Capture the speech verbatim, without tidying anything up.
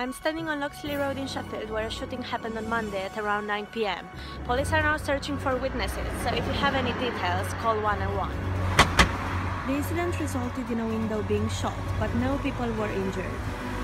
I'm standing on Loxley Road in Sheffield, where a shooting happened on Monday at around nine p m Police are now searching for witnesses, so if you have any details, call one one one. The incident resulted in a window being shot, but no people were injured.